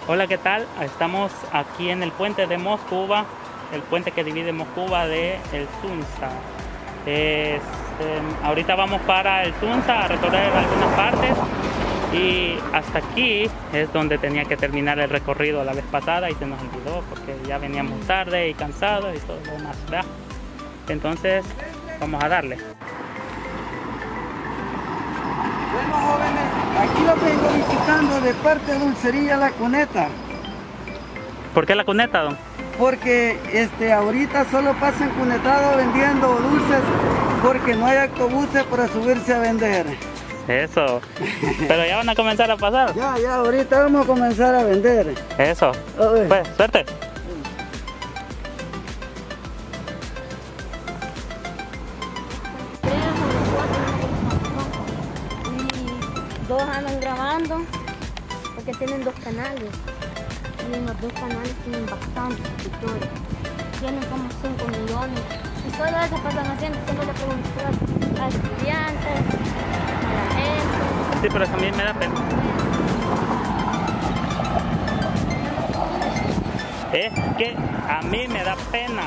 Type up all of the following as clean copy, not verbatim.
Hola, ¿qué tal? Estamos aquí en el puente de Moscova, el puente que divide Moscova de el Sunza. Ahorita vamos para el Sunza a recorrer algunas partes y hasta aquí es donde tenía que terminar el recorrido la vez pasada y se nos olvidó porque ya veníamos tarde y cansados y todo lo demás, ¿verdad? Entonces vamos a darle. Bueno, jóvenes, aquí los vengo visitando de parte de Dulcería La Cuneta. ¿Por qué La Cuneta, don? Porque ahorita solo pasan cunetados vendiendo dulces porque no hay autobuses para subirse a vender. Eso. Pero ya van a comenzar a pasar. Ya, ahorita vamos a comenzar a vender. Eso. Pues, suerte. Dos andan grabando porque tienen 2 canales y en los 2 canales tienen bastantes suscriptores, tienen como 5 millones y todo eso pasan haciendo, solo le pregunto a estudiantes, a la gente. Sí, pero también me da pena. Es que a mí me da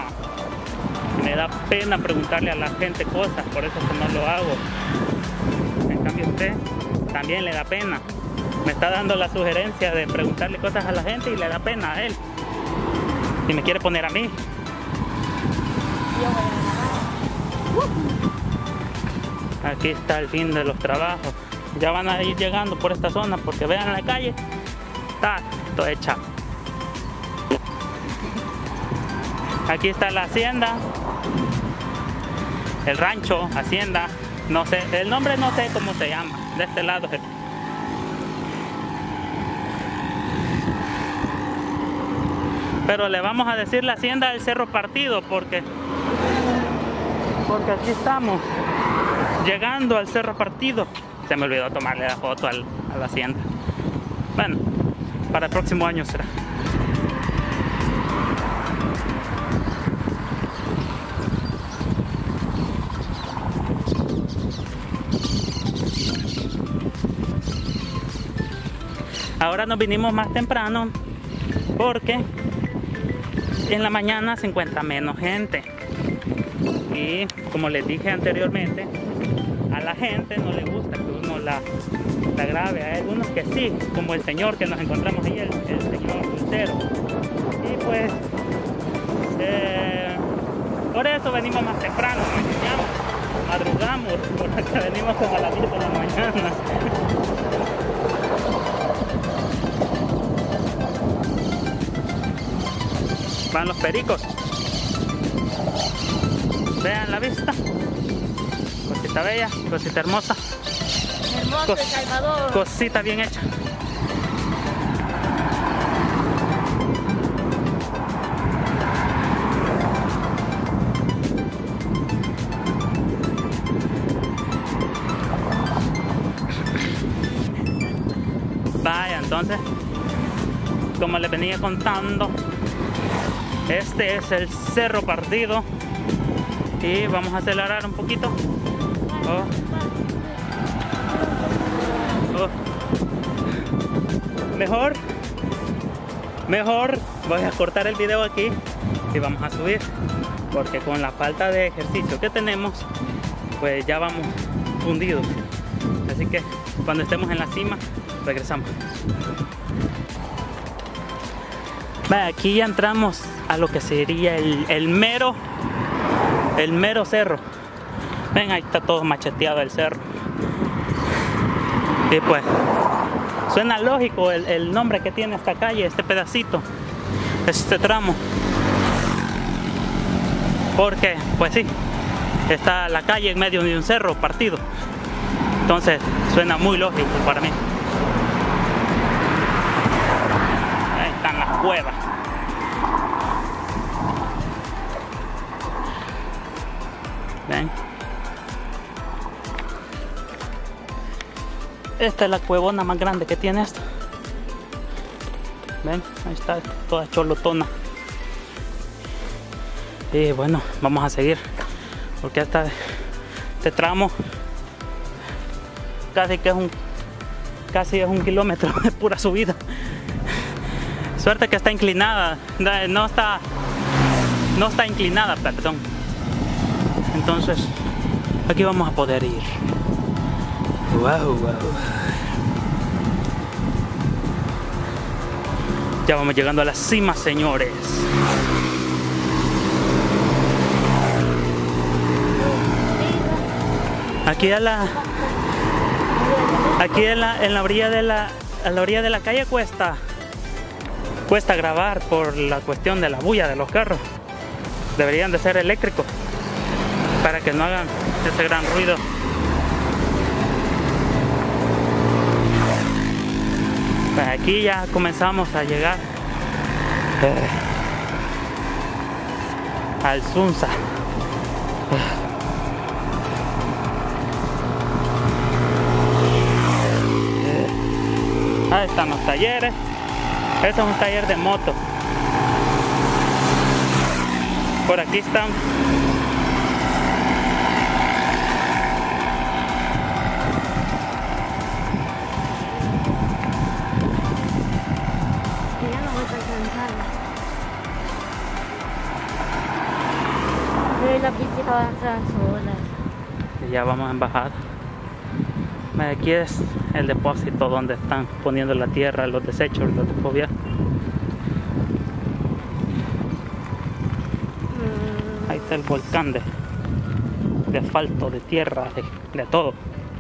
pena preguntarle a la gente cosas, por eso que no lo hago. En cambio usted también le da pena. Me está dando la sugerencia de preguntarle cosas a la gente y le da pena a él. Y me quiere poner a mí. Aquí está el fin de los trabajos. Ya van a ir llegando por esta zona porque vean la calle. Está todo hecha. Aquí está la hacienda. El rancho, hacienda. No sé, el nombre no sé cómo se llama. De este lado es el... Pero le vamos a decir la hacienda del Cerro Partido porque aquí estamos llegando al Cerro Partido. Se me olvidó tomarle la foto a la hacienda. Bueno, para el próximo año será. Ahora nos vinimos más temprano porque en la mañana se encuentra menos gente y como les dije anteriormente, a la gente no le gusta que uno la grabe. Hay algunos que sí, como el señor que nos encontramos ahí, el señor Lucero, y pues por eso venimos más temprano, madrugamos, porque venimos como a las 10 de la mañana. Van los pericos. Vean la vista. Cosita bella, cosita hermosa. Hermoso El Salvador. Cosita bien hecha. Vaya, entonces, como les venía contando, este es el Cerro Partido y vamos a acelerar un poquito. Mejor voy a cortar el video aquí y vamos a subir porque con la falta de ejercicio que tenemos pues ya vamos hundidos, así que cuando estemos en la cima regresamos. Aquí ya entramos a lo que sería el mero cerro. Ven, ahí está todo macheteado el cerro. Y pues suena lógico el nombre que tiene esta calle, este pedacito, este tramo. Porque, pues sí, está la calle en medio de un cerro partido. Entonces suena muy lógico para mí. Ahí están las cuevas. ¿Ven? Esta es la cuevona más grande que tiene esto. ¿Ven? Ahí está toda cholotona. Y bueno, vamos a seguir. Porque hasta este tramo casi es un kilómetro de pura subida. Suerte que está inclinada, no está inclinada, perdón. Entonces, aquí vamos a poder ir. Wow, wow. Ya vamos llegando a la cima, señores. Aquí en la orilla de la calle cuesta grabar por la cuestión de la bulla de los carros. Deberían de ser eléctricos para que no hagan ese gran ruido. Pues aquí ya comenzamos a llegar al Sunza. Ahí están los talleres. Este es un taller de moto. Por aquí están. Ya no voy a alcanzar. La piscina va a entrar sola. Y ya vamos en bajada. Aquí es el depósito donde están poniendo la tierra, los desechos, los de fobia. Ahí está el volcán de asfalto, de tierra, de todo.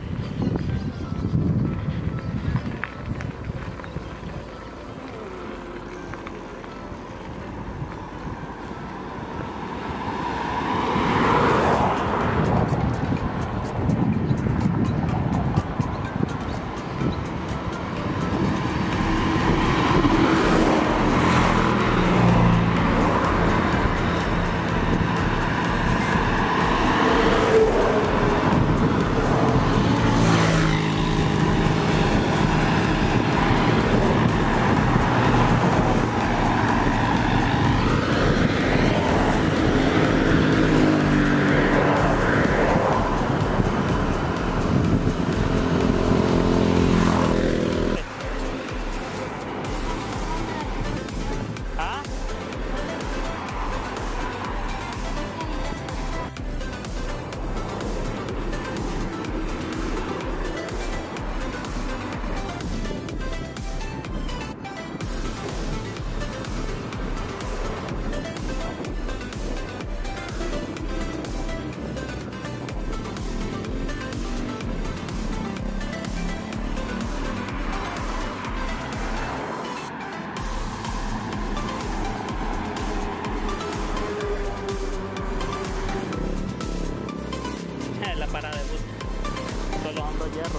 La parada de bus, solo ando hierro.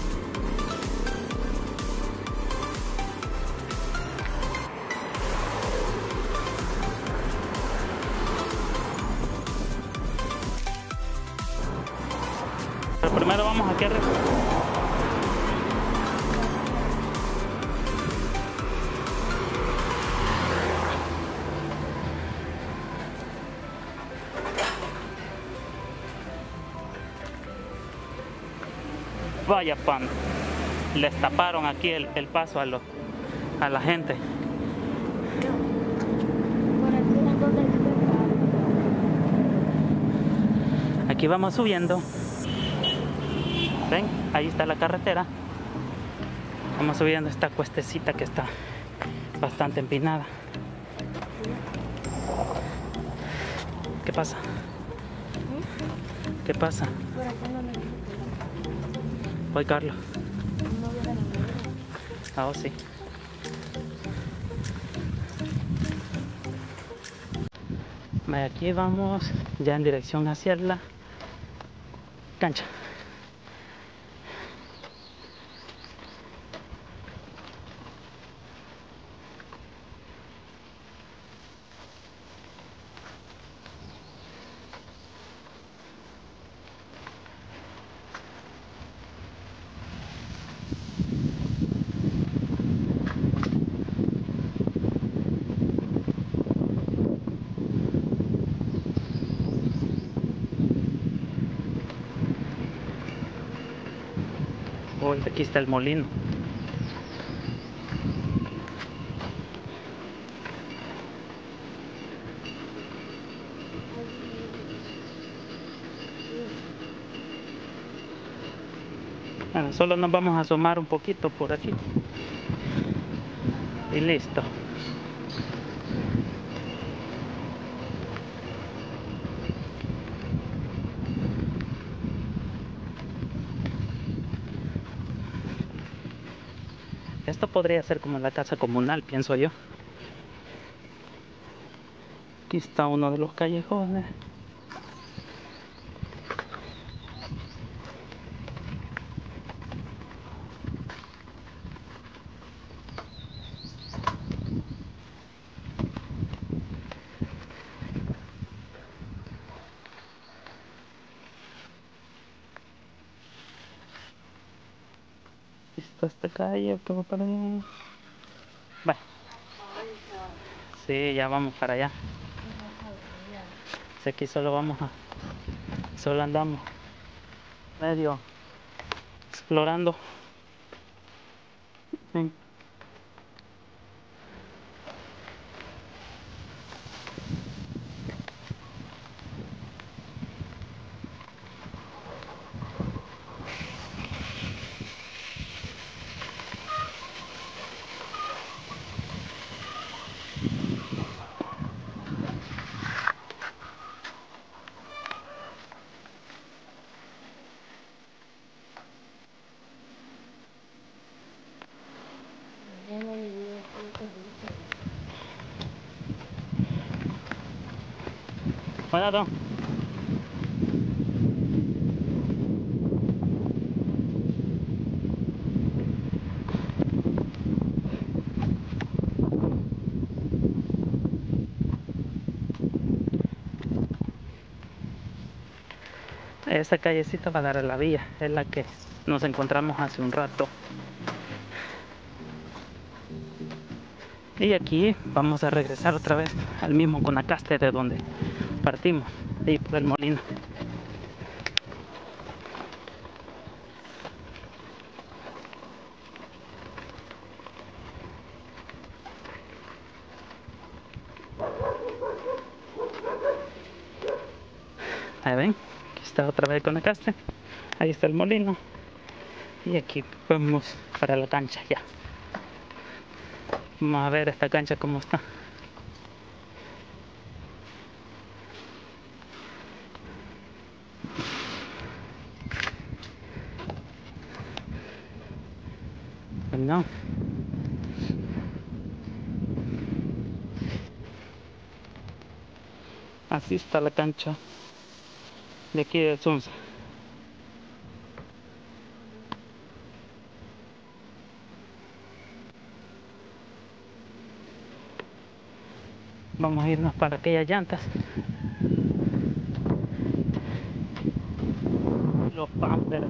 Pero primero vamos aquí arriba. Vaya pan, les taparon aquí el paso a la gente. Por aquí es donde Aquí vamos subiendo. Ven, ahí está la carretera. Vamos subiendo esta cuestecita que está bastante empinada. ¿Qué pasa? ¿Qué pasa? por aquí no me Voy, Carlos. no viene ninguno. Ah, oh, sí. Aquí vamos ya en dirección hacia la cancha. Uy, aquí está el molino. Bueno, solo nos vamos a asomar un poquito por aquí. Y listo. Esto podría ser como la casa comunal, pienso yo. Aquí está uno de los callejones. Está esta calle que va para allá. Bueno. Sí, ya vamos para allá. Si aquí solo andamos medio explorando. Sí. Bueno, Tom. Esa callecita va a dar a la vía, es la que nos encontramos hace un rato. Y aquí vamos a regresar otra vez al mismo Guanacaste de donde partimos, ahí por el molino. Ahí ven, aquí está otra vez el Guanacaste, ahí está el molino. Y aquí vamos para la cancha ya. Vamos a ver esta cancha cómo está. Bueno. Así está la cancha de aquí de Sonsa. Vamos a irnos para aquellas llantas. Los Pampers.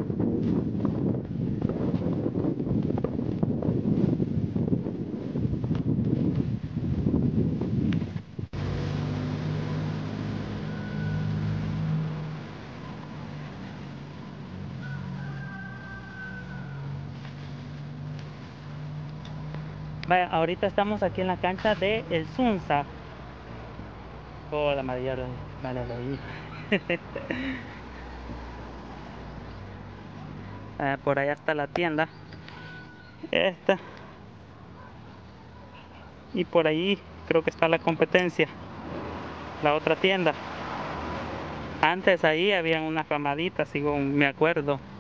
Vaya, ahorita estamos aquí en la cancha de El Sonsa. Hola María, vale, ahí. Por allá está la tienda. Esta. Y por ahí creo que está la competencia. La otra tienda. Antes ahí habían unas ramaditas, según me acuerdo.